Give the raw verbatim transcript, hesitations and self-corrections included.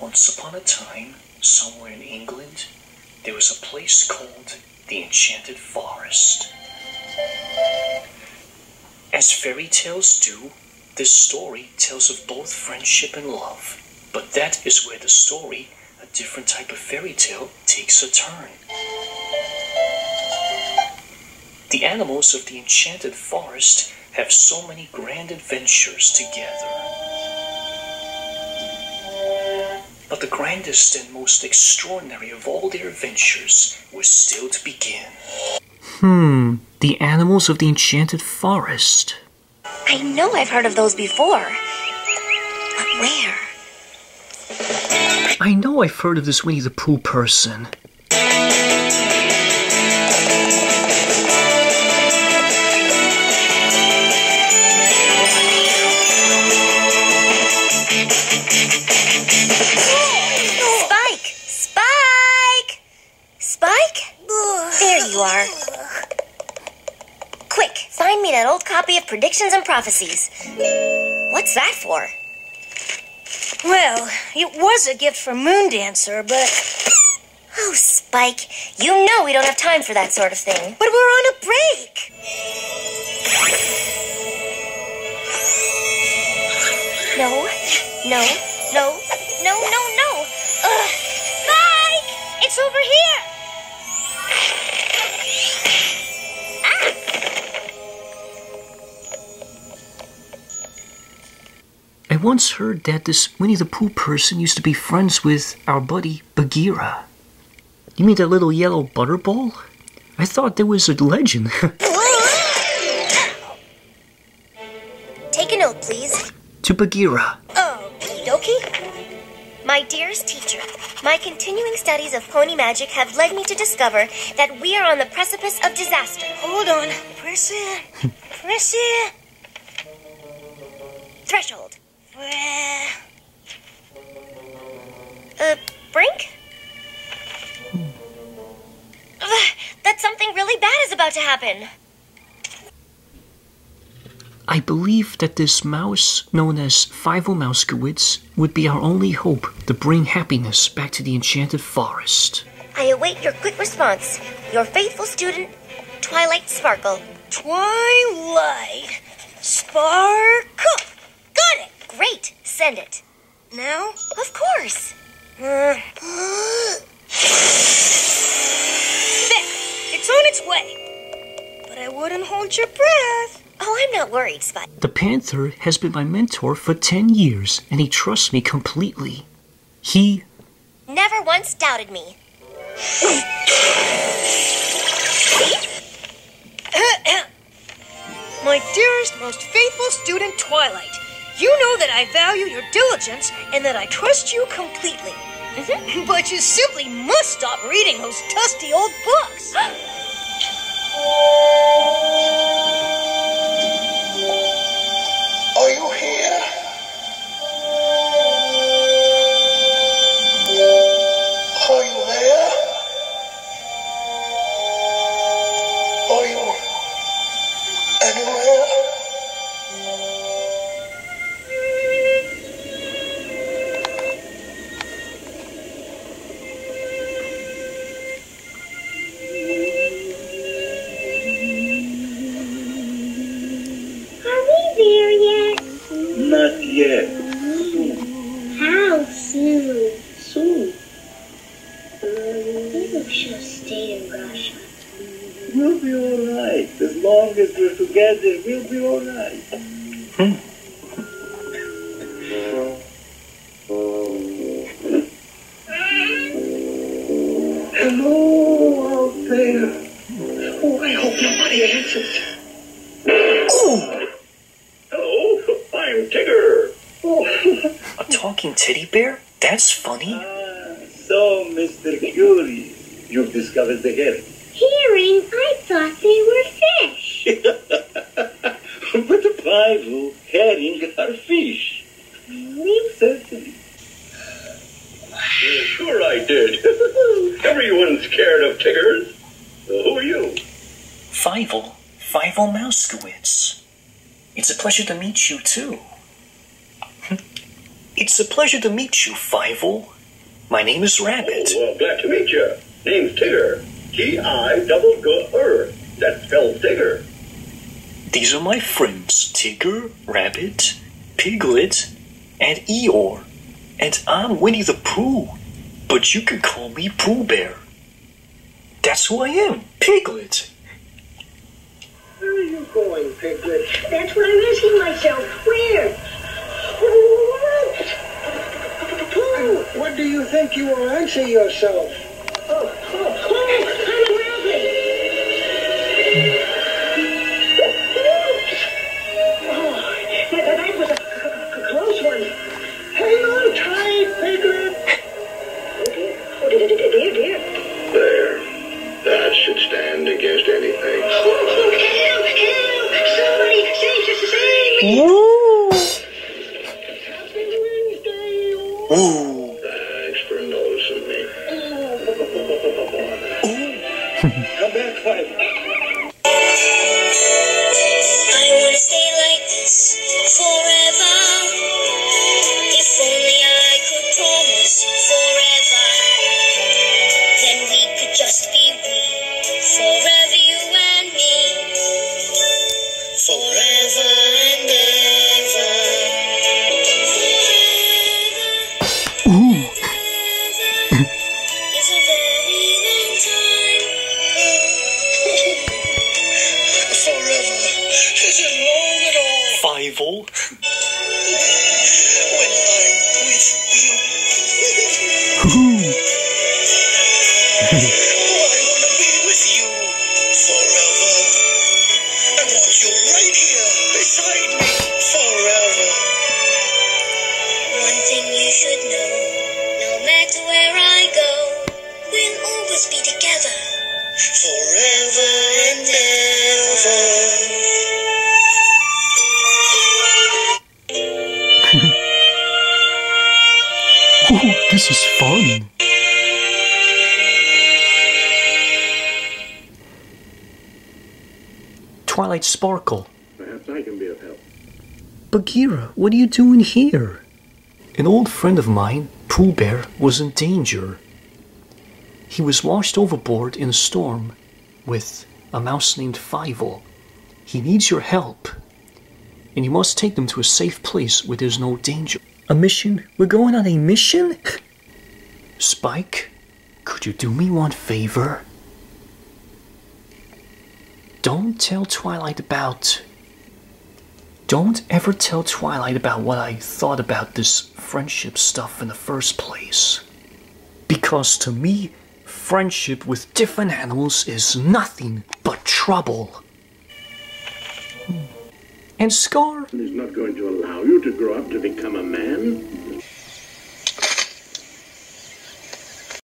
Once upon a time, somewhere in England, there was a place called the Enchanted Forest. As fairy tales do, this story tells of both friendship and love. But that is where the story, a different type of fairy tale, takes a turn. The animals of the Enchanted Forest have so many grand adventures together. But the grandest and most extraordinary of all their adventures was still to begin. Hmm, the animals of the Enchanted Forest. I know I've heard of those before. But where? I know I've heard of this Winnie the Pooh person. Find me that old copy of Predictions and Prophecies. What's that for? Well, it was a gift from Moondancer, but... Oh, Spike, you know we don't have time for that sort of thing. But we're on a break. No, no, no, no, no, no. Ugh. Spike! It's over here! I once heard that this Winnie the Pooh person used to be friends with our buddy Bagheera. You mean that little yellow butterball? I thought there was a legend. Take a note, please. To Bagheera. Oh, okie dokie. My dearest teacher, my continuing studies of pony magic have led me to discover that we are on the precipice of disaster. Hold on. Press it. Press it. Threshold. Uh, brink? Ugh, that something really bad is about to happen. I believe that this mouse, known as Five-O-Mousekewitz, would be our only hope to bring happiness back to the Enchanted Forest. I await your quick response. Your faithful student, Twilight Sparkle. Twilight Sparkle. Got it. Great. Send it. Now? Of course. Uh, there. It's on its way. But I wouldn't hold your breath. Oh, I'm not worried, Spike. The Panther has been my mentor for ten years, and he trusts me completely. He... never once doubted me. My dearest, most faithful student, Twilight. You know that I value your diligence and that I trust you completely. Mm-hmm. But you simply must stop reading those dusty old books. Are you here? Are you there? Are you anywhere? Not yet. Soon. How soon? Soon. You should stay in Russia. We'll be all right. As long as we're together, we'll be all right. Hmm. Hello out there. Oh, I hope nobody answers. Oh! Hello, I'm Tigger. Oh. A talking teddy bear? That's funny. Ah, so, Mister Curious, you've discovered the herring. Herring? I thought they were fish. But the Bible, herring are fish. Really? Certainly. Yeah, sure I did. Everyone's scared of Tiggers. So who are you? Five-O, Five-O-Mousekewitz. It's a pleasure to meet you, too. It's a pleasure to meet you, Five-O. My name is Rabbit. Oh, well, glad to meet you. Name's Tigger. T I double G R. That spells Tigger. These are my friends, Tigger, Rabbit, Piglet, and Eeyore. And I'm Winnie the Pooh, but you can call me Pooh Bear. That's who I am, Piglet. Where are you going, Piglet? That's what I'm asking myself. Where? And what do you think you will answer yourself? Oh, oh, oh, I'm Rabbit. Oh, that, that was a, a close one. Hang on tight, Piglet. Oh, dear, oh, dear, dear. There. That should stand against anything. Oh, oh, help, help! Somebody, save, save me! Woo! Happy Wednesday. Ooh. Thanks for noticing me. Come back, Five. I wanna stay like this forever. If only I could promise forever, then we could just be we. Forever, you and me. Forever and ever. Forever. Ooh. Ever is a very long time. Forever isn't long at all. Five-O. When I'm with you. Ooh. Oh, I want to be with you forever. I want you right here beside me forever. One thing you should know, no matter where I go, we'll always be together forever and ever. Ooh, this is fun. Twilight Sparkle. Perhaps I can be of help. Bagheera, what are you doing here? An old friend of mine, Pooh Bear, was in danger. He was washed overboard in a storm with a mouse named Five-O. He needs your help, and you must take them to a safe place where there's no danger. A mission? We're going on a mission? Spike, could you do me one favor? Don't tell Twilight about... Don't ever tell Twilight about what I thought about this friendship stuff in the first place. Because to me, friendship with different animals is nothing but trouble. And Scar? He's not going to allow you to grow up to become a man.